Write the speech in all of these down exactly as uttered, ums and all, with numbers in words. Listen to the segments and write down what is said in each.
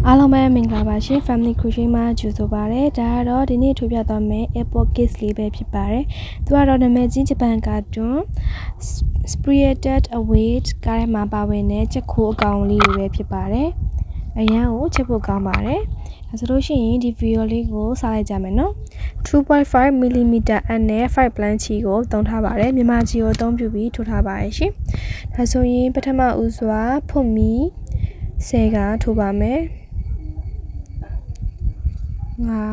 အားလုံးပဲမင်္ဂလာပါရှင် Family Crochet မှာကြိုဆိုပါရစေဒါကတော့ဒီနေ့ထုတ်ပြသွားမယ့် Airport Case လေးပဲဖြစ်ပါတယ်သူကတော့နာမည်ကြီးဂျပန်ကာတွန်း Spirited Away ကားထဲမှာပါဝင်တဲ့ချက်ခိုးအကောင်လေးတွေပဲဖြစ်ပါတယ်အရန်ကိုချက်ဖို့ကောင်းပါတယ်ဒါဆိုလို့ရှိရင်ဒီ video လေးကိုစားလိုက်ကြမယ်နော် two point five millimeter အနဲ့ five plan ချီကိုသုံးထားပါတယ်မြန်မာချီကိုအသုံးပြုပြီးထိုးထားပါတယ်ရှင်ဒါဆိုရင်ပထမဦးစွာဖွတ်မီဆယ်ကထိုးပါမယ်ငါ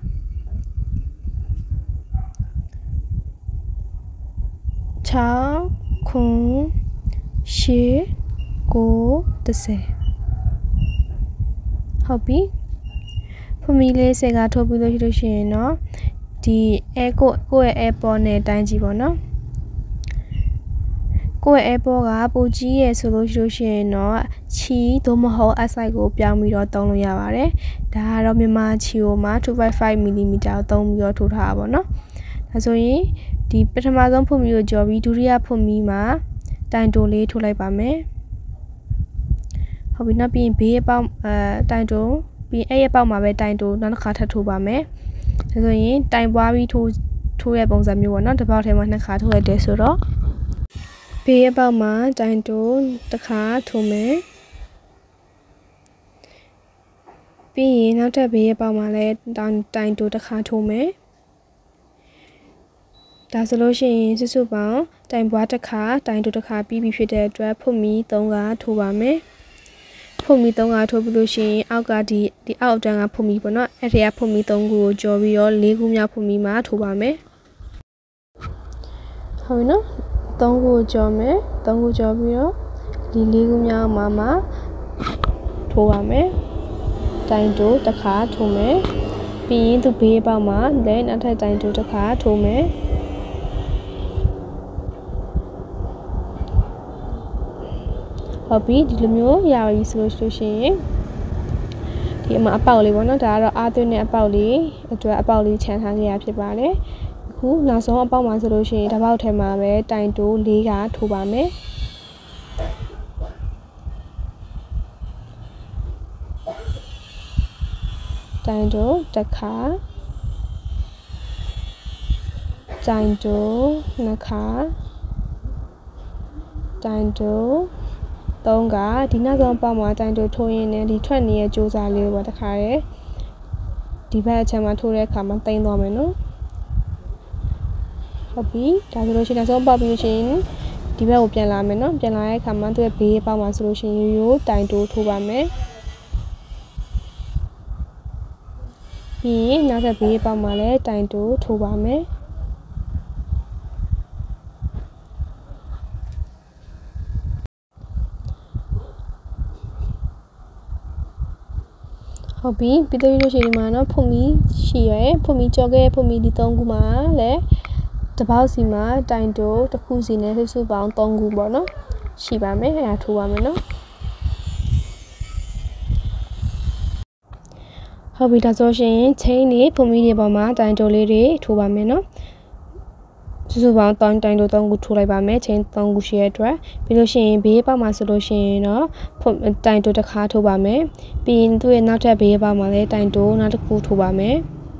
၆ခုရှစ်ကိုတစ်ဆယ်ဟုတ်ပြီဖမီလေးဆယ်ကထိုးပြီးလို့ရှိလို့ရှိရင်เนาะဒီအဲကိုကိုရဲ့ airport နဲ့တိုင်းကြည့်ပေါ့နော်ကိုယ့်ရဲ့ airport ကပိုကြီးရယ်ဆိုလို့ရှိလို့ရှိရင်တော့ချီသို့မဟုတ် outside ကိုပြောင်းပြီးတော့သုံးလို့ရပါတယ်ဒါကတော့မြန်မာချီကိုမှ two point five millimeter ကိုသုံးပြီးတော့ထိုးထားတာပေါ့နော်ဒါဆိုရင်ဒီပထမဆုံးဖွင့်ပြီးတော့ကြော်ပြီးဒုတိယဖွင့်ပြီးမှတိုင်တိုလေးထိုးလိုက်ပါမယ်ဟုတ်ပြီနောက်ပြီးရင်ဘေးအပေါက်အဲတိုင်တိုပြီးအဲ့ရဲ့ပေါက်မှာပဲတိုင်တိုနောက်တစ်ခါထပ်ထိုးပါမယ်ဒါဆိုရင်တိုင်ပွားပြီးထိုးထိုးတဲ့ပုံစံမျိုးပေါ့နော်တစ်ပေါက်ထဲမှာနှစ်ခါထိုးရတယ်ဆိုတော့ဘေးအပေါက်မှာတိုင်တိုတစ်ခါထိုးမယ်ပြီးရင်နောက်ထပ်ဘေးအပေါက်မှာလည်းတိုင်တိုင်တိုတစ်ခါထိုးမယ်ဒါဆိုလို့ရှိရင်စုစုပေါင်းတိုင်ပွားတစ်ခါတိုင်တိုတစ်ခါပြီးပြီဖြစ်တဲ့အတွက်ဖွတ်မီသုံးခါထိုးပါမယ်ဖွတ်မီသုံးခါထိုးပြီးလို့ရှိရင်အောက်ကဒီဒီအောက်အတန်းကဖွတ်မီပေါ့နော်အဲ့ဒီကဖွတ်မီသုံးခုကိုကြော်ပြီးတော့လေးခုမြောက်ဖွတ်မီမှာထိုးပါမယ်ဟုတ်ပြီနော်သုံးခုကြော်မယ်သုံးခုကြော်ပြီးတော့ဒီလေးခုမြောက်မှာမှာထိုးပါမယ်တိုင်တိုတစ်ခါထိုးမယ်ပြီးရင်သူဘေးပေါက်မှာလည်းနောက်ထပ်တိုင်တိုတစ်ခါထိုးမယ်ဟုတ်ပြီဒီလိုမျိုးရပြီဆိုလို့ရှိရင်ဒီအမအပေါက်လေးပေါ့နော်ဒါကတော့အားသွင်းတဲ့အပေါက်လေးအတွက်အပေါက်လေးခြံထားခဲ့ရဖြစ်ပါတယ်အခုနောက်ဆုံးအပေါက်မှာဆိုလို့ရှိရင်တစ်ပေါက်ထဲမှာပဲတိုင်တိုလေးကထိုးပါမယ်တိုင်တိုတစ်ခါတိုင်တိုနှစ်ခါတိုင်တိုသုံးကဒီနောက်ဆုံးပေါက်မှာတိုင်တိုထိုးရင်းနဲ့ဒီထွက်နေတဲ့ကြိုးစားလေးကိုတစ်ခါရယ်ဒီဘက်အချက်မှာထိုးတဲ့အခါမှာတင်သွားမယ်နော်ဟုတ်ပြီဒါဆိုလို့ရှိရင်နောက်ဆုံးပေါက်ပြီးလို့ရှိရင်ဒီဘက်ကိုပြန်လာမယ်နော်ပြန်လာတဲ့အခါမှာသူ့ရဲ့ဘေးပေါက်မှာဆိုလို့ရှိရင်ရိုးရိုးတိုင်တိုထိုးပါမယ်ပြီးရင်နောက်ထပ်ဘေးပေါက်မှာလည်းတိုင်တိုထိုးပါမယ်ဟုတ်ပြီပြီးတော့လို့ရှိရင်ဒီမှာတော့ဖွတ်မီရှိရယ်ဖွတ်မီကြော်ခဲ့ဖွတ်မီဒီသုံးခုမှာလည်းတစ်ပေါက်စီမှာတိုင်တိုတစ်ခုစီနဲ့စုစုပေါင်းသုံးခုပေါ့နော်ရှိပါမယ်အဲ့ဒါထိုးပါမယ်နော်ဟုတ်ပြီဒါဆိုရှင်ချင်းလေးဖွတ်မီတွေပေါ်မှာတိုင်တိုလေးတွေထိုးပါမယ်နော်စုစုပေါင်းတိုင်တိုင်တိုသုံးခုထိုးလိုက်ပါမယ်ချင်းသုံးခုရှိရတဲ့အတွက်ပြီးလို့ရှိရင်ဘေးပေါက်မှာဆိုလို့ရှိရင်တော့တိုင်တိုတစ်ခါထိုးပါမယ်ပြီးရင်သူ့ရဲ့နောက်ထပ်ဘေးပေါက်မှာလည်းတိုင်တိုနောက်တစ်ခုထိုးပါမယ်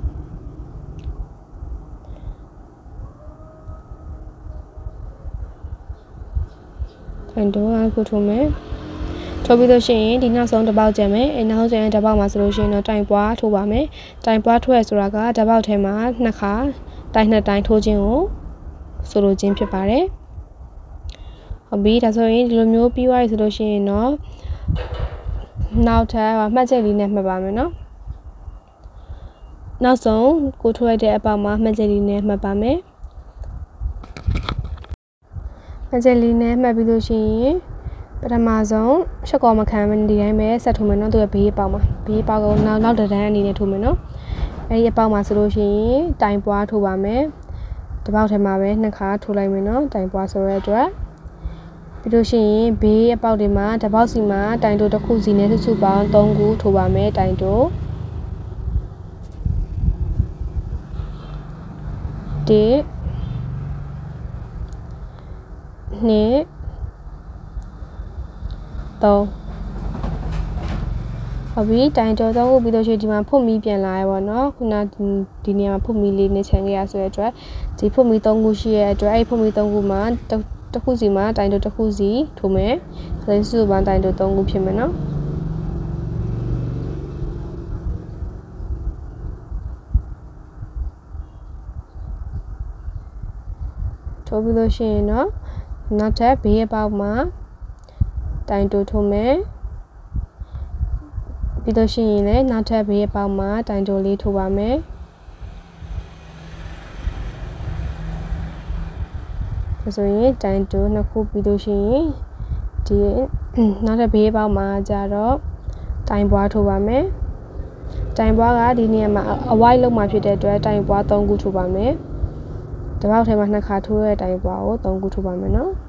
တိုင်တိုနောက်တစ်ခုထိုးမယ်ထိုးပြီးလို့ရှိရင်ဒီနောက်ဆုံးတစ်ပေါက်ကျန်မယ်အဲနောက်ဆုံးတစ်ပေါက်မှာဆိုလို့ရှိရင်တော့တိုင်ပွားထိုးပါမယ်တိုင်ပွားထိုးရဆိုတာကတစ်ပေါက်ထဲမှာနှစ်ခါတိုင်နှစ်တိုင်ထိုးခြင်းကိုဆိုလိုခြင်းဖြစ်ပါတယ်ဟုတ်ပြီဒါဆိုရင်ဒီလိုမျိုးပြီးသွားပြီဆိုလို့ရှိရင်တော့နောက်ထပ်မှတ်ချက်လေးနဲ့မှတ်ပါမယ်နော်နောက်ဆုံးကိုထိုးလိုက်တဲ့အပေါက်မှာမှတ်ချက်လေးနဲ့မှတ်ပါမယ်မှတ်ချက်လေးနဲ့မှတ်ပြီးလို့ရှိရင်ပထမဆုံးရှက်ကောမခံမဒီတိုင်းပဲဆက်ထိုးမယ်နော်သူရဲ့ဘေးအပေါက်မှာဘေးအပေါက်ကိုနောက်နောက်တန်းအနေနဲ့ထိုးမယ်နော်အဲဒီအပေါက်မှာဆိုလို့ရှိရင်တိုင်ပွားထိုးပါမယ်တစ်ပေါက်ထဲမှာပဲနှစ်ခါထိုးလိုက်မယ်နော်တိုင်ပွားဆိုတဲ့အတွက်ပြီးလို့ရှိရင်ဘေးအပေါက်တွေမှာတစ်ပေါက်စီမှာတိုင်တိုတစ်ခုစီနဲ့စုစုပေါင်းသုံးခုထိုးပါမယ်တိုင်တိုတစ်နှစ်သုံးဟုတ်ပြီတိုင်တော်သုံးခုပြီးတော့ရှိဒီမှာဖုတ်မီပြန်လာရပါတော့ခုနဒီနေရာမှာဖုတ်မီလေးနဲ့ခြံခဲ့ရဆိုတဲ့အတွက်ဒီဖုတ်မီသုံးခုရှိရဲ့အတွက်အဲ့ဖုတ်မီသုံးခုမှာတစ်ခုစီမှာတိုင်တော်တစ်ခုစီထိုးမယ်ဆိုရင်စုစုပေါင်းတိုင်တော်သုံးခုဖြစ်မယ်နော်ထိုးပြီးလို့ရှိရင်တော့နောက်ထပ်ဘေးအပေါက်မှာတိုင်တိုးထိုးမယ်ပြီးတော့ရှိရင်လည်းနောက်ထပ်ဘေးအပေါက်မှာတိုင်တိုးလေးထိုးပါမယ်ဒါဆိုရင်တိုင်တိုးနှစ်ခုပြီးလို့ရှိရင်ဒီနောက်ထပ်ဘေးအပေါက်မှာကျတော့တိုင်ပွားထိုးပါမယ်တိုင်ပွားကဒီနေရာမှာအဝိုက်လုံးမှာဖြစ်တဲ့အတွက်တိုင်ပွားသုံးခုထိုးပါမယ်တပေါက်ထဲမှာနှစ်ခါထိုးတဲ့တိုင်ပွားကိုသုံးခုထိုးပါမယ်နော်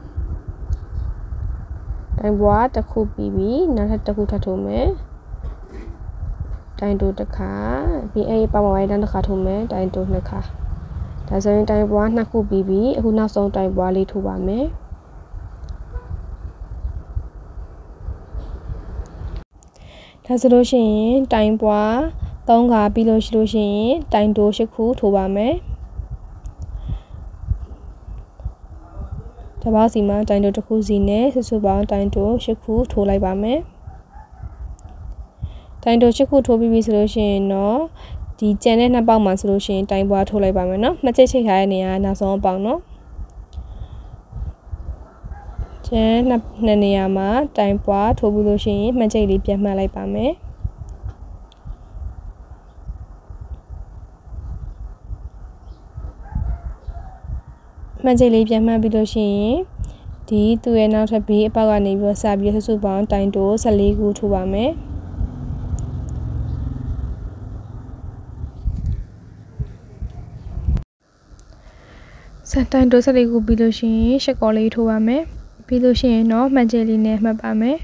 တိုင်ပွားတစ်ခုပြီးပြီနောက်ထပ်တစ်ခုထပ်ထိုးမယ်တိုင်တိုးတစ်ခါပြီးအဲ့ပေါက်မှာဝိုင်းတစ်ခါထိုးမယ်တိုင်တိုးနှစ်ခါဒါဆိုရင်တိုင်ပွားနှစ်ခုပြီးပြီအခုနောက်ဆုံးတိုင်ပွားလေးထိုးပါမယ်ဒါဆိုလို့ရှိရင်တိုင်ပွားသုံးခါပြီးလို့ရှိလို့ရှိရင်တိုင်တိုးရှစ်ခုထိုးပါမယ်တပေါက်စီမှာတိုင်တိုးတစ်ခုစီနဲ့စုစုပေါင်းတိုင်တိုးရှစ်ခုထိုးလိုက်ပါမယ်တိုင်တိုးရှစ်ခုထိုးပြီးပြီဆိုလို့ရှိရင်တော့ဒီကျန်တဲ့နှစ်ပေါက်မှာဆိုလို့ရှိရင်တိုင်ပွားထိုးလိုက်ပါမယ်နော်မှတ်ချိတ်ချိတ်ထားတဲ့နေရာနောက်ဆုံးအပေါက်နော်ကျန်နှစ်နှစ်နေရာမှာတိုင်ပွားထိုးပြီးလို့ရှိရင်မှတ်ချိတ်လေးပြန်မှတ်လိုက်ပါမယ်မှတ်ချိတ်လေးပြန်မှတ်ပြီးလို့ရှိရင်ဒီသူ့ရဲ့နောက်ထပ်ဘေးအပေါက်ကနေပြီးတော့စပြီးစုစုပေါင်းတိုင်တိုးဆယ်လေးခုထိုးပါမယ်စတိုင်တိုးဆယ်လေးခုပြီးလို့ရှိရင်ရှက်ကော်လေးထိုးပါမယ်ပြီးလို့ရှိရင်တော့မှတ်ချိတ်လေးနဲ့မှတ်ပါမယ်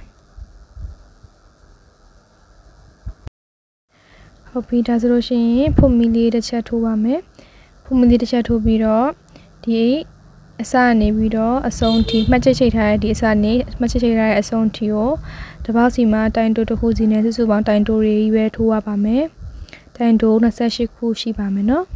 ဟုတ်ပြီဒါဆိုလို့ရှိရင်ဖုတ်မီလေးတစ်ချက်ထိုးပါမယ်ဖုတ်မီလေးတစ်ချက်ထိုးပြီးတော့ဒီအစနေပြီးတော့အဆုံးထိမှတ်ချက်ချိတ်ထားတဲ့ဒီအစနေမှတ်ချက်ချိတ်ထားတဲ့အဆုံးထိကိုတပေါက်စီမှာတိုင်တိုးတစ်ခုစီနဲ့စုစုပေါင်းတိုင်တိုးတွေပဲထိုးရပါမယ်တိုင်တိုး၂၈ခုရှိပါမယ်နော်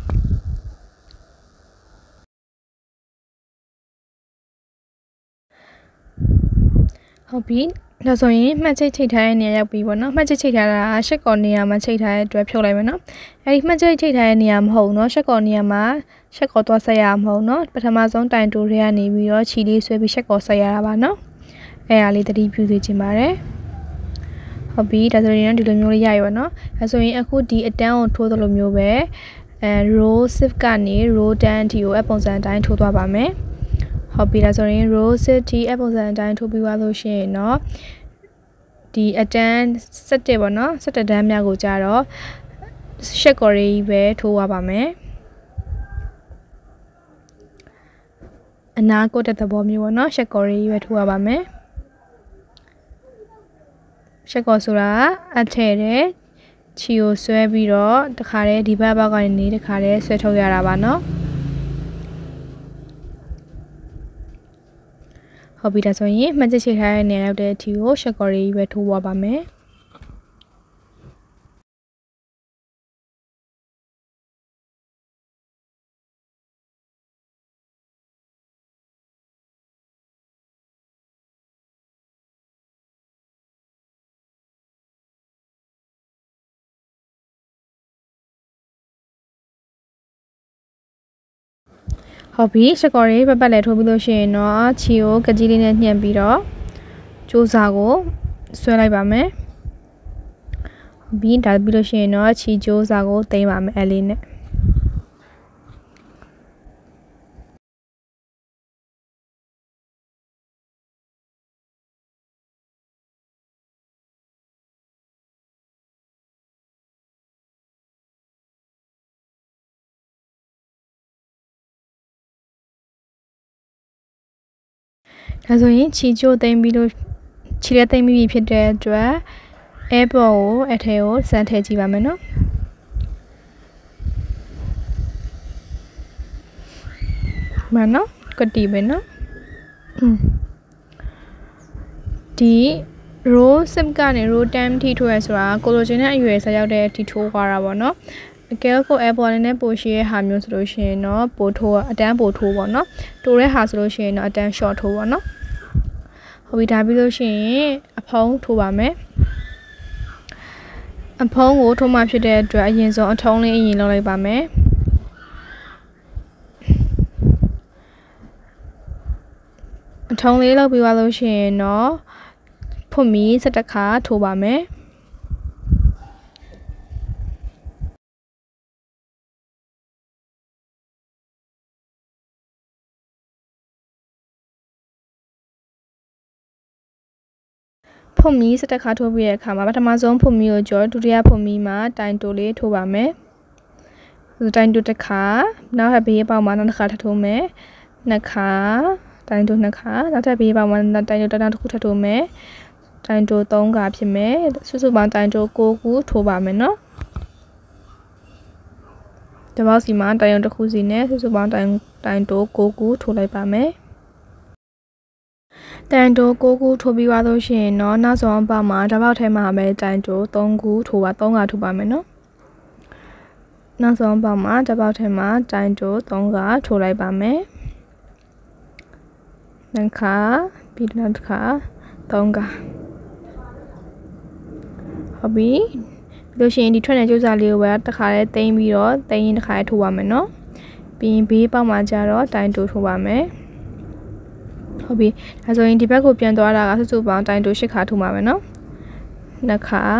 ဟုတ်ပြီဒါဆိုရင်မှတ်ချိတ်ချိတ်ထားတဲ့နေရာရောက်ပြီပေါ့နော်မှတ်ချိတ်ချိတ်ထားတာရှက်ကော်နေရာမှာချိတ်ထားတဲ့အတွက်ဖြုတ်လိုက်မယ်နော်အဲဒီမှတ်ချိတ်ချိတ်ထားတဲ့နေရာမဟုတ်နော်ရှက်ကော်နေရာမှာရှက်ကော်သွားဆက်ရမှာမဟုတ်နော်ပထမဆုံးတိုင်တိုးတွေကနေပြီးတော့ခြီလေးဆွဲပြီးရှက်ကော်ဆက်ရတာပါနော်အဲအားလေးသတိပြုစေချင်ပါတယ်ဟုတ်ပြီဒါဆိုရင်ဒီလိုမျိုးလေးရရပါနော်ဒါဆိုရင်အခုဒီအတန်းကိုထိုးသလိုမျိုးပဲအဲ row shift ကနေ row ten အထိကိုအပုံစံအတိုင်းထိုးသွားပါမယ်ဟုတ်ပြီဒါဆိုရင် row shift အပုံစံအတိုင်းထိုးပြီးသွားလို့ရှိရင်တော့ဒီအတန်း၁၁ပေါ့နော်၁၁တန်းများကိုကြတော့ရှက်ကော်ရေးပဲထိုးရပါမယ်အနာကိုတဲ့သဘောမျိုးပေါ့နော်ရှက်ကော်ရေးပဲထိုးရပါမယ်ရှက်ကော်ဆိုတာအထည်တဲ့ခြီကိုဆွဲပြီးတော့တခါတည်းဒီဘက်ဘောက်ကနေတခါတည်းဆွဲထုတ်ရတာပါနော်ဟုတ်ပြီဒါဆိုရင်မှတ်ချက်ချိတ်ထားတဲ့နေရာရောက်တဲ့အထိကိုရှက်ကော်ရေးပဲထိုးသွားပါမယ်ဟုတ်ပြီရှက်ကော်ရေးပတ်ပတ်လဲထိုးပြီးလို့ရှိရင်တော့ခြီကိုကကြီးလေးနဲ့ညှက်ပြီးတော့ကြိုးစားကိုဆွဲလိုက်ပါမယ်ဟုတ်ပြီဒါပြီးလို့ရှိရင်တော့ခြီကြိုးစားကိုသိမ်းပါမယ်အဲလေးနဲ့ဒါဆိုရင်ခြီကျိုးသိမ်းပြီးလို့ခြီလက်သိမ်းပြီးဖြစ်တဲ့အတွက်အဲပေါ်ကိုအထဲကိုစမ်းထည့်ကြည့်ပါမယ်နော်မနော်ကတိပဲနော်ဒီ row สิบကနေ row 10ထိထိုးရဆိုတာကိုလိုချင်တဲ့အရွယ်ဆက်ရောက်တဲ့အထိထိုးသွားတာပေါ့နော်အကဲကို airport နဲ့ပိုရှိရဲ့ဟာမျိုးဆိုလို့ရှိရင်တော့ပိုထိုးအတန်းပိုထိုးပေါ့နော်တိုးတဲ့ဟာဆိုလို့ရှိရင်တော့အတန်း short ထိုးပေါ့နော်ဟုတ်ပြီဒါပြီးလို့ရှိရင်အဖုံးထိုးပါမယ်အဖုံးကိုထိုးမှဖြစ်တဲ့အတွက်အရင်ဆုံးအထုံးလေးအရင်လုပ်လိုက်ပါမယ်အထုံးလေးလုပ်ပြီးသွားလို့ရှိရင်တော့ဖွင့်ပြီးစက်တစ်ခါထိုးပါမယ်ဖွင့်ပြီးစက်တစ်ခါထိုးပြီးတဲ့အခါမှာပထမဆုံးဖွင့်ပြီးကိုကြောဒုတိယဖွင့်ပြီးမှာတိုင်တိုလေးထိုးပါမယ်တိုင်တိုတစ်ခါနောက်ထပ်ဘေးပေါက်မှာနောက်တစ်ခါထပ်ထိုးမယ်နှစ်ခါတိုင်တိုနှစ်ခါနောက်ထပ်ဘေးပေါက်မှာတိုင်တိုတစ်ခုထပ်ထိုးမယ်တိုင်တိုသုံးခါဖြစ်မယ်စုစုပေါင်းတိုင်တိုကိုခုထိုးပါမယ်နော်တပေါက်စီမှာတိုင်တိုတစ်ခုစီနဲ့စုစုပေါင်းတိုင်တိုင်တိုကိုခုထိုးလိုက်ပါမယ်တိုင်တိုကိုခုထိုးပြီးသွားလို့ရှိရင်တော့နောက်ဆုံးအပေါက်မှာတပေါက်ထဲမှာပဲတိုင်တိုသုံးခုထိုးပါသုံးခါထိုးပါမယ်နော်နောက်ဆုံးအပေါက်မှာတပေါက်ထဲမှာတိုင်တိုသုံးခါထိုးလိုက်ပါမယ်နှစ်ခါပြီးနောက်တစ်ခါသုံးခါဟုတ်ပြီပြီးလို့ရှိရင်ဒီထွက်တဲ့ကြိုးစားလေးကိုပဲတစ်ခါလေးတိမ့်ပြီးတော့တိမ့်ရင်တစ်ခါလေးထိုးပါမယ်နော်ပြီးရင်ဘေးပေါက်မှာကျတော့တိုင်တိုထိုးပါမယ်ဟုတ်ပြီဒါဆိုရင်ဒီဘက်ကိုပြန်သွားတာကစုစုပေါင်းတိုင်တိုရှစ်ခါထိုးပါမယ်နော်နှစ်ခါ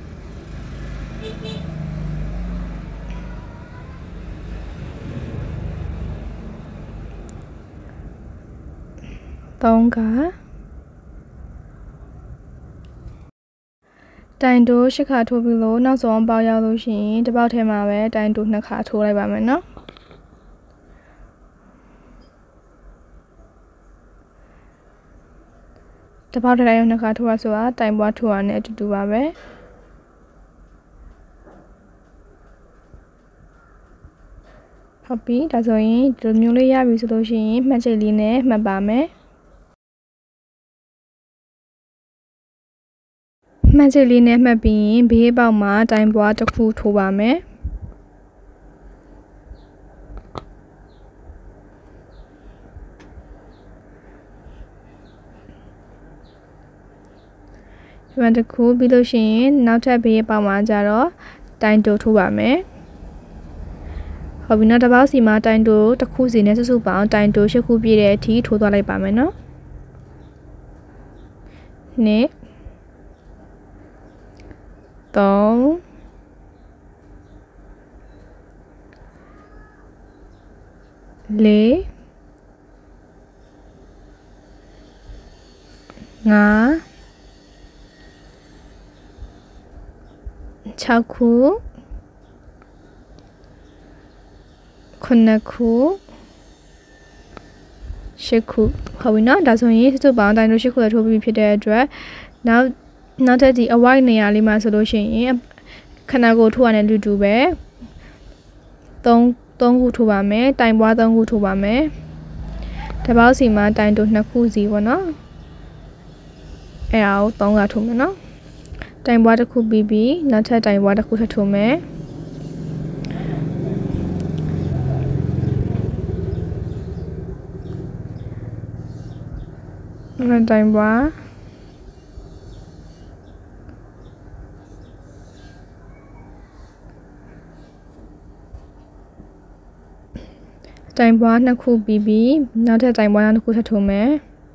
သုံးခါတိုင်တိုရှစ်ခါထိုးပြီးလို့နောက်ဆုံးပေါက်ရောက်လို့ရှိရင်တစ်ပေါက်ထဲမှာပဲတိုင်တိုနှစ်ခါထိုးလိုက်ပါမယ်နော်တစ်ပေါက်ထဲရောက်နှစ်ခါထိုးရဆိုတာတိုင်ပွားထိုးရနဲ့အတူတူပါပဲဟုတ်ပြီဒါဆိုရင်ဒီလိုမျိုးလေးရပြီဆိုလို့ရှိရင်မှတ်ချက်လေးနဲ့မှတ်ပါမယ်မှတ်ချက်လေးနဲ့မှတ်ပြီးရင်ဘေးပေါက်မှာတိုင်ပွားတစ်ခုထိုးပါမယ်ဒီမှာတစ်ခုပြီးလို့ရှိရင်နောက်ထပ်ဘေးပေါက်မှာကျတော့တိုင်တိုထိုးပါမယ်ဟုတ်ပြီနောက်တစ်ပေါက်စီမှာတိုင်တိုတစ်ခုစီနဲ့စုစုပေါင်းတိုင်တိုရှစ်ခုပြည့်တဲ့အထိထိုးသွားလိုက်ပါမယ်နော်နှစ်သုံးလေးငါးခြောက်ခုခုနှစ်ခုရှစ်ခုဟုတ်ပြီနော်ဒါဆိုရင်စုစုပေါင်းတိုင်တိုရှစ်ခုရထိုးပြီးဖြစ်တဲ့အတွက်နောက်နောက်ထပ်ဒီအဝိုက်နေရာလေးမှာဆိုလို့ရှိရင်ခဏကိုထိုးရတဲ့လူတူပဲသုံးသုံးခုထိုးပါမယ်တိုင်ပွားသုံးခုထိုးပါမယ်တစ်ပေါက်စီမှာတိုင်တိုနှစ်ခုစီပေါ့နော်အဲ့ဒါကိုသုံးခါထိုးမယ်နော်တိုင်ပွားတစ်ခုပြီးပြီးနောက်ထပ်တိုင်ပွားတစ်ခုထပ်ထိုးမယ်နောက်တိုင်ပွားတိုင်ပွားနှစ်ခုပြီးပြီးနောက်ထပ်တိုင်ပွားတစ်ခုထပ်ထိုးမယ်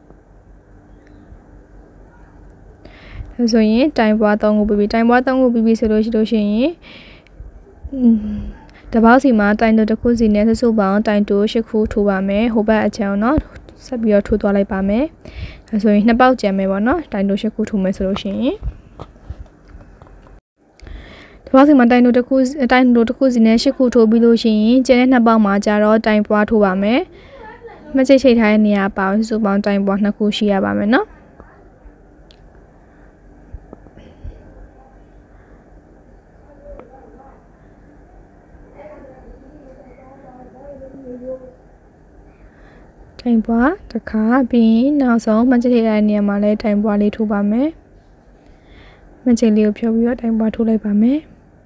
ဒါဆိုရင်တိုင်ပွားသုံးခုပြီးပြီးတိုင်ပွားသုံးခုပြီးပြီးဆိုလို့ရှိလို့ရှိရင်တပေါက်စီမှာတိုင်တိုတစ်ခုစီနဲ့စုစုပေါင်းတိုင်တိုရှစ်ခုထိုးပါမယ်ဟိုဘက်အချမ်းเนาะဆက်ပြီးတော့ထိုးသွားလိုက်ပါမယ်ဒါဆိုရင်နှစ်ပေါက်ကျန်မယ်ပေါ့เนาะတိုင်တိုရှစ်ခုထိုးမယ်ဆိုလို့ရှိရင်တပေါက်စီမှာတိုင်တိုတစ်ခုတိုင်တိုတစ်ခုစီနဲ့ရှစ်ခုထိုးပြီးလို့ရှိရင်ကျန်တဲ့နှစ်ပေါက်မှာကျတော့တိုင်ပွားထိုးပါမယ်မချိတ်ချိတ်ထားတဲ့နေရာပါစုစုပေါင်းတိုင်ပွားနှစ်ခုရှိရပါမယ်เนาะတိုင်ပွားတစ်ခါပြီးနောက်ဆုံးမှတ်ချက်ထည့်တဲ့နေရာမှာလည်းတိုင်ပွားလေးထိုးပါမယ်မချင်လေးကိုဖြုတ်ပြီးတော့တိုင်ပွားထိုးလိုက်ပါမယ်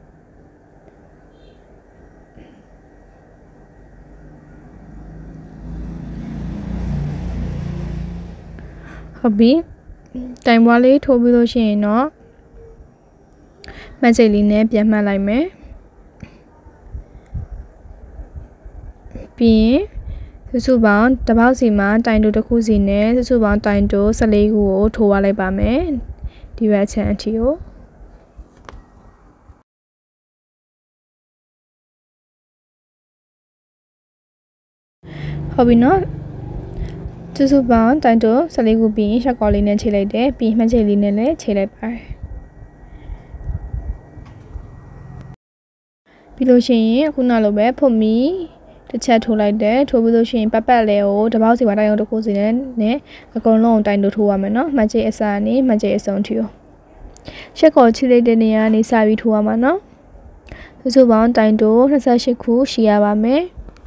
ဟုတ်ပြီတိုင်ပွားလေးထိုးပြီးလို့ရှိရင်တော့မချင်လေးနဲ့ပြန်မှတ်လိုက်မယ်ပြီးရင်စုစုပေါင်းတစ်ပေါက်စီမှာတိုင်တိုတစ်ခုစီနဲ့စုစုပေါင်းတိုင်တိုဆယ်လေးခုကိုထိုးရလိုက်ပါမယ်ဒီဘက်ချမ်းအထိကိုဟုတ်ပြီနော်စုစုပေါင်းတိုင်တိုဆယ်လေးခုပြီးရင်ရှက်ကော်လေးနဲ့ချိန်လိုက်တယ်ပြီးမှတ်ချိန်လေးနဲ့လည်းချိန်လိုက်ပါတယ်ပြီးလို့ရှိရင်အခုနောက်လိုပဲဖုတ်မီတစ်ချက်ထိုးလိုက်တယ်ထိုးပြီးလို့ရှိရင်ပတ်ပတ်လဲကိုတစ်ပေါက်စီပါတိုင်အောင်တစ်ခုစီနဲ့နဲ့အကုန်လုံးတိုင်တိုထိုးရမယ်နော်မှတ်ချိန်အစနဲ့မှတ်ချိန်အဆုံးထိကိုရှက်ကော်ချိလိုက်တဲ့နေရာကနေစပြီးထိုးရမှာနော်စုစုပေါင်းတိုင်တိုနှစ်ဆယ့်ရှစ်ခုရှိရပါမယ်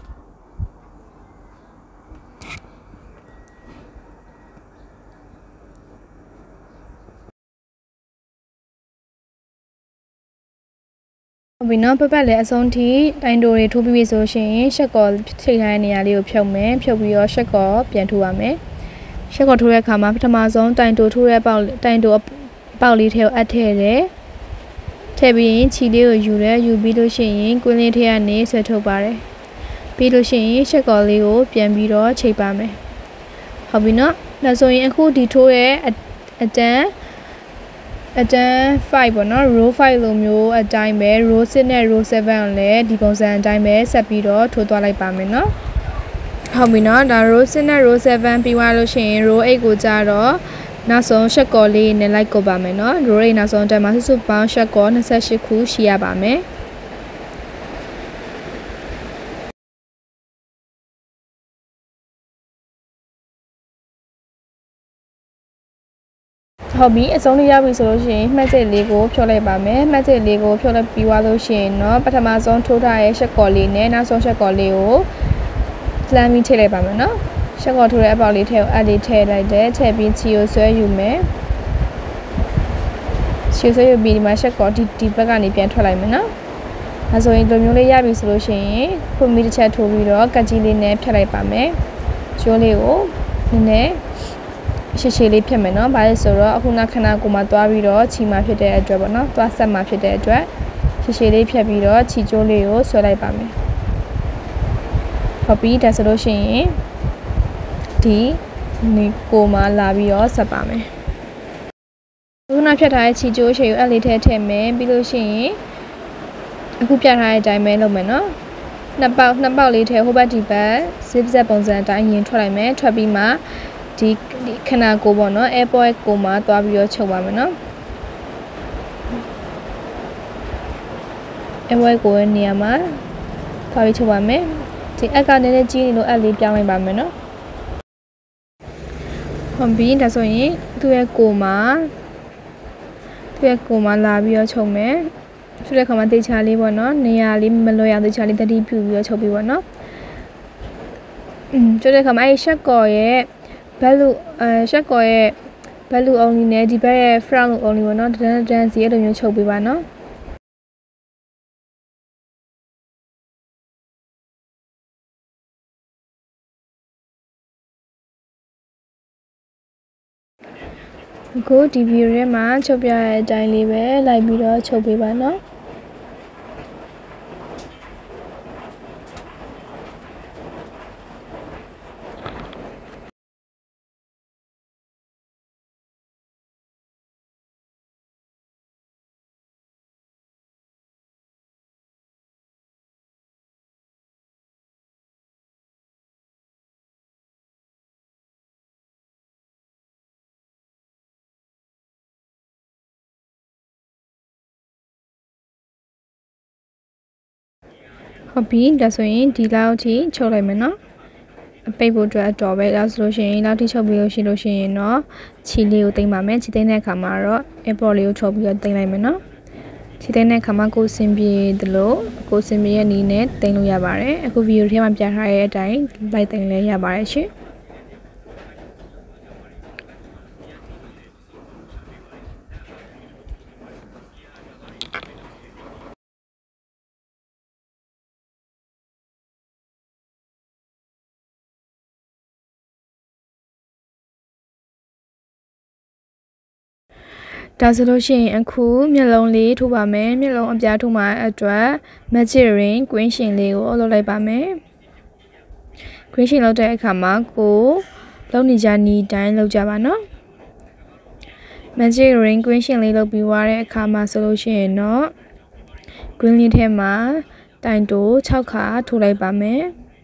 ဘီနော်ပပတ်လည်းအဆုံးထိတိုင်တိုတွေထိုးပြီးပြီဆိုရှင်ရှက်ကော်ထိထားတဲ့နေရာလေးကိုဖြုတ်မယ်ဖြုတ်ပြီးတော့ရှက်ကော်ပြန်ထိုးရမယ်ရှက်ကော်ထိုးတဲ့အခါမှာပထမဆုံးတိုင်တိုထိုးတဲ့ပေါက်တိုင်တိုပေါက်လေးထဲကိုအပ်ထည့်တယ်ထည့်ပြီးရင်ခြီလေးကိုယူတယ်ယူပြီးလို့ရှိရင်ကွင်းလေးထဲကနေဆွဲထုတ်ပါတယ်ပြီးလို့ရှိရင်ရှက်ကော်လေးကိုပြန်ပြီးတော့ချိန်ပါမယ်ဟုတ်ပြီနော်ဒါဆိုရင်အခုဒီထိုးရဲ့အတန်းအတန်းfiveပေါ့နော် row five လိုမျိုးအတိုင်းပဲ row six နဲ့ row seven ကိုလည်းဒီပုံစံအတိုင်းပဲဆက်ပြီးတော့ထိုးသွားလိုက်ပါမယ်နော်ဟုတ်ပြီနော်ဒါ row six နဲ့ row seven ပြီးသွားလို့ရှိရင် row eight ကိုကြတော့နောက်ဆုံးရှက်ကော်လေးနဲ့လိုက်ကုတ်ပါမယ်နော် row eight နောက်ဆုံးတက်မှာစုစုပေါင်းရှက်ကော်နှစ်ဆယ့်ရှစ်ခုရှိရပါမယ်ဟုတ်ပြီအဆုံးလေးရပြီဆိုလို့ရှိရင်မှတ်ချက်လေးကိုဖြုတ်လိုက်ပါမယ်မှတ်ချက်လေးကိုဖြုတ်လိုက်ပြီးသွားလို့ရှိရင်တော့ပထမဆုံးထိုးထားရဲ့ရှက်ကော်လေးနဲ့နောက်ဆုံးရှက်ကော်လေးကိုလှမ်းပြီးထည့်လိုက်ပါမယ်နော်ရှက်ကော်ထိုးတဲ့အပေါက်လေးထဲကိုအပ်လေးထည့်လိုက်တယ်ထည့်ပြီးချီကိုဆွဲယူမယ်ချီဆွဲယူပြီးဒီမှာရှက်ကော်ဒီဒီဘက်ကနေပြန်ထွက်လိုက်မယ်နော်ဒါဆိုရင်လိုမျိုးလေးရပြီဆိုလို့ရှိရင်ဖွင့်ပြီးတစ်ချက်ထိုးပြီးတော့ကတ်ကြီးလေးနဲ့ဖြတ်လိုက်ပါမယ်ကျိုးလေးကိုနည်းနည်းရှည်ရှည်လေးဖြစ်မယ်နော်။ဘာလဲဆိုတော့အခုနခဏကိုမှသွားပြီးတော့ခြီမှဖြစ်တဲ့အတွက်ပေါ့နော်။သွားဆက်မှဖြစ်တဲ့အတွက်ရှည်ရှည်လေးဖြတ်ပြီးတော့ခြီကျိုးလေးကိုဆွဲလိုက်ပါမယ်။ဟုတ်ပြီဒါဆိုလို့ရှိရင်ဒီနေကိုမှလာပြီးတော့ဆက်ပါမယ်။ခုနဖြတ်ထားတဲ့ခြီကျိုးရှည်ကိုအဲ့လေးထဲထည့်မယ်ပြီးလို့ရှိရင်အခုပြထားတဲ့အတိုင်းပဲလုပ်မယ်နော်။နှစ်ပေါက်နှစ်ပေါက်လေးထဲဟိုဘက်ဒီဘက် zip zap ပုံစံအတိုင်းရင်ထွက်လိုက်မယ်ထွက်ပြီးမှဒီခဏကိုပေါ့နော် airport ကိုမှသွားပြီးတော့ချုပ်ပါမယ်နော် airport ကိုရဲ့နေရာမှာသွားပြီးချုပ်ပါမယ်ဒီအက်ကနည်းနည်းကြီးနေလို့အက်လေးပြောင်းလိုက်ပါမယ်နော်ဟုတ်ပြီဒါဆိုရင်သူ့ရဲ့ကိုမှာသူ့ရဲ့ကိုမှာလာပြီးတော့ချုပ်မယ်ဆိုတဲ့ခါမှာတေချာလေးပေါ့နော်နေရာလေးမလွယ်အောင်တေချာလေးတတိပြုပြီးတော့ချုပ်ပြီးပေါ့နော်อืมဆိုတဲ့ခါမှာအဲရှက်ကော်ရဲ့value အဲရှက်ကော်ရဲ့ value only နဲ့ဒီဘက်ရဲ့ front only ပေါ့နော်တန်းတန်းစီအဲ့လိုမျိုးချုပ်ပေးပါနော်အခုဒီ view ထဲမှာချုပ်ပြရတဲ့အတိုင်းလေးပဲလိုက်ပြီးတော့ချုပ်ပေးပါနော်ဟုတ်ပြီဒါဆိုရင်ဒီလောက်ထိချုပ်လိုက်မယ်နော်အပိတ်ဖို့အတွက်အတော်ပဲဒါဆိုလို့ရှိရင်လောက်ထိချုပ်ပြီးလို့ရှိလို့ရှိရင်တော့ခြီလေးကိုတင်ပါမယ်ခြီသိမ်းတဲ့အခါမှာတော့ airport လေးကိုချုပ်ပြီးတော့တင်လိုက်မယ်နော်ခြီသိမ်းတဲ့အခါမှာကိုစင်ပြေသလိုကိုစင်ပြေရဲ့နီးနဲ့တင်လို့ရပါတယ်အခု video ထဲမှာပြထားတဲ့အတိုင်းလိုက်တင်လဲရပါတယ်ရှင်ဒါဆိုလို့ရှိရင်အခုမျက်လုံးလေးထိုးပါမယ်မျက်လုံးအပြားထိုးမှာအတွက် magic ring green ရှင်လေးကိုလုပ်လိုက်ပါမယ် green ရှင်လုပ်တဲ့အခါမှာကိုလုပ်နေကြနီးတိုင်းလုပ်ကြပါနော် magic ring green ရှင်လေးလုပ်ပြီးွားတဲ့အခါမှာဆိုလို့ရှိရင်တော့ green လေးထဲမှာတိုင်တိုး၆ခါထိုးလိုက်ပါမယ်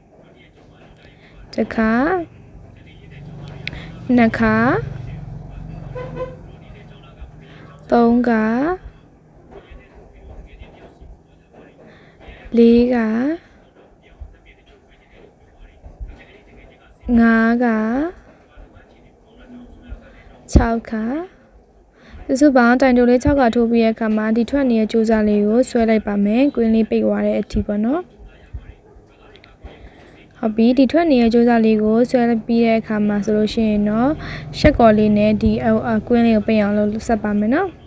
တစ်ခါနှစ်ခါသုံးခါလေးခါငါးခါ၆ခါစုစုပေါင်းတိုင်တိုးလေး၆ခါထိုးပြီးရဲ့အခါမှာဒီထွက်နေတဲ့ကြိုးစားလေးကိုဆွဲလိုက်ပါမယ် green လေးပိတ်သွားတဲ့အထိပေါ့နော်ဟုတ်ပြီဒီထွက်နေတဲ့ကြိုးစားလေးကိုဆွဲပြီးတဲ့အခါမှာဆိုလို့ရှိရင်တော့ရှက်ကော်လေးနဲ့ဒီကွင်းလေးကိုပိတ်အောင်လုပ်ဆက်ပါမယ်နော်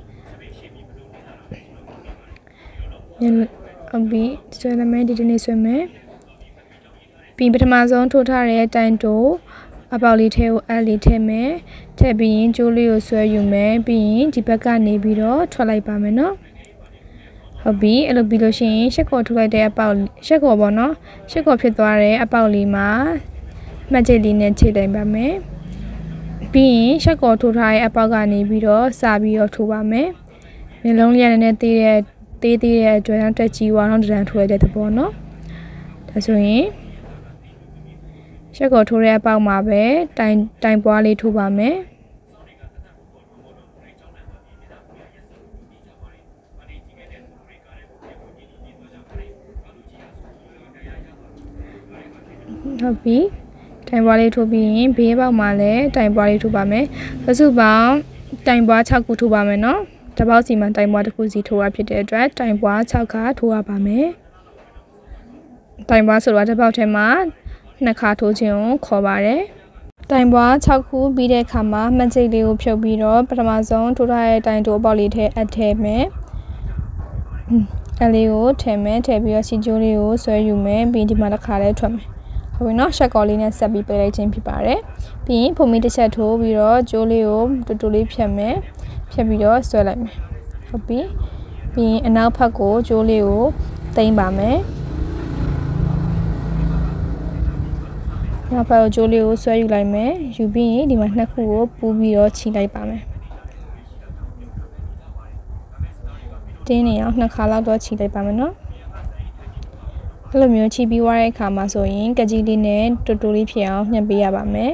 ဟုတ်ပြီဆွဲလိုက်မယ်ဒီဒီနေ့ဆွဲမယ်ပြီးပထမဆုံးထိုးထားတဲ့တိုင်တိုးအပေါက်လေးထဲကိုအဲ့လေးထည့်မယ်ထည့်ပြီးရင်ကြိုးလေးကိုဆွဲယူမယ်ပြီးရင်ဒီဘက်ကနေပြီးတော့ထွက်လိုက်ပါမယ်နော်ဟုတ်ပြီအဲ့လိုပြီးလို့ရှိရင်ရှက်ကော်ထိုးလိုက်တဲ့အပေါက်ရှက်ကော်ပေါ့နော်ရှက်ကော်ဖြစ်သွားတဲ့အပေါက်လေးမှာမှတ်ချက်လေးနဲ့ချိန်လိုက်ပါမယ်ပြီးရင်ရှက်ကော်ထိုးထားတဲ့အပေါက်ကနေပြီးတော့စပြီးတော့ထိုးပါမယ်မျိုးလုံးလေးရတဲ့သေးတဲ့သေးသေးတဲ့အတွက်တက်ကြီးဝါတော့တန်းထိုးရတဲ့သဘောနော်ဒါဆိုရင်ရှက်ကော်ထိုးတဲ့အပေါက်မှာပဲတိုင်တိုင်ပွားလေးထိုးပါမယ်ဟုတ်ပြီတိုင်ပွားလေးထိုးပြီးရင်ဘေးပေါက်မှာလည်းတိုင်ပွားလေးထိုးပါမယ်စုစုပေါင်းတိုင်ပွား၆ခုထိုးပါမယ်နော်တစ်ပေါက်စီမှာတိုင်ပွားတစ်ခုစီထိုးရဖြစ်တဲ့အတွက်တိုင်ပွား၆ခါထိုးရပါမယ်တိုင်ပွားဆိုတော့တစ်ပေါက်ထဲမှာနှစ်ခါထိုးခြင်းကိုခေါ်ပါတယ်တိုင်ပွား၆ခုပြီးတဲ့အခါမှာမှတ်စိတ်လေးကိုဖြုတ်ပြီးတော့ပထမဆုံးထိုးထားတဲ့တိုင်တိုးအပေါက်လေးထဲအပ်ထည့်မယ်အဲလေးကိုထည့်မယ်ထည့်ပြီးတော့စီကျိုးလေးကိုဆွဲယူမယ်ပြီးဒီမှာတစ်ခါလေးထွက်မယ်ဟုတ်ပြီနော်ရှက်ကော်လေးနဲ့ဆက်ပြီးပိတ်လိုက်ခြင်းဖြစ်ပါတယ်ပြီးရင်ဖုန်မီတစ်ချက်ထိုးပြီးတော့ကျိုးလေးကိုတူတူလေးဖြတ်မယ်ဖြတ်ပြီးတော့ဆွဲလိုက်မယ်ဟုတ်ပြီပြီးရင်အနောက်ဘက်ကိုကျိုးလေးကိုသိမ်းပါမယ်နောက်ဘက်ကိုကျိုးလေးကိုဆွဲယူလိုက်မယ်ယူပြီးရင်ဒီမှာနှစ်ခုကိုပူးပြီးတော့ခြိလိုက်ပါမယ်တင်းနေအောင်နှစ်ခါလောက်တော့ခြိလိုက်ပါမယ်နော်အဲ့လိုမျိုးခြိပြီးွားတဲ့အခါမှာဆိုရင်ကကြီးလေးနဲ့တူတူလေးဖြစ်အောင်ညှပ်ပေးရပါမယ်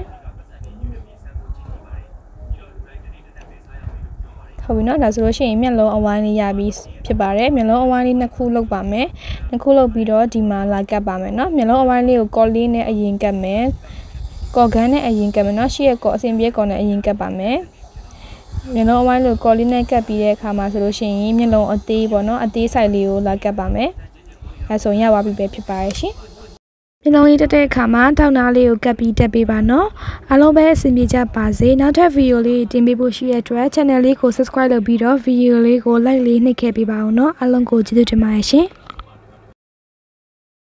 ဟုတ်ပြီနော်ဒါဆိုလို့ရှိရင်မျက်လုံးအဝိုင်းလေးရပြီးဖြစ်ပါတယ်မျက်လုံးအဝိုင်းလေးနှစ်ခုလုပ်ပါမယ်နှစ်ခုလုပ်ပြီးတော့ဒီမှာလာကပ်ပါမယ်နော်မျက်လုံးအဝိုင်းလေးကိုကော်လေးနဲ့အရင်ကပ်မယ်ကော်ကန်းနဲ့အရင်ကပ်မယ်နော်ရှေ့ရဲ့ကော်အစင်ပြေကော်နဲ့အရင်ကပ်ပါမယ်မျက်လုံးအဝိုင်းလေးကိုကော်လေးနဲ့ကပ်ပြီးတဲ့အခါမှာဆိုလို့ရှိရင်မျက်လုံးအသေးပေါ့နော်အသေးဆိုင်လေးကိုလာကပ်ပါမယ်အဲဆိုရင်ရပါပြီပဲဖြစ်ပါရဲ့ရှင်မျက်လုံးလေးတက်တဲ့အခါမှာတောက်နာလေးကိုကပ်ပြီးတက်ပေးပါနော်အားလုံးပဲအဆင်ပြေကြပါစေနောက်ထပ်ဗီဒီယိုလေးတင်ပေးဖို့ရှိတဲ့အတွက် channel လေးကို subscribe လုပ်ပြီးတော့ဗီဒီယိုလေးကို like လေးနှိပ်ခဲ့ပေးပါဦးနော်အားလုံးကိုကျေးဇူးတင်ပါတယ်ရှင်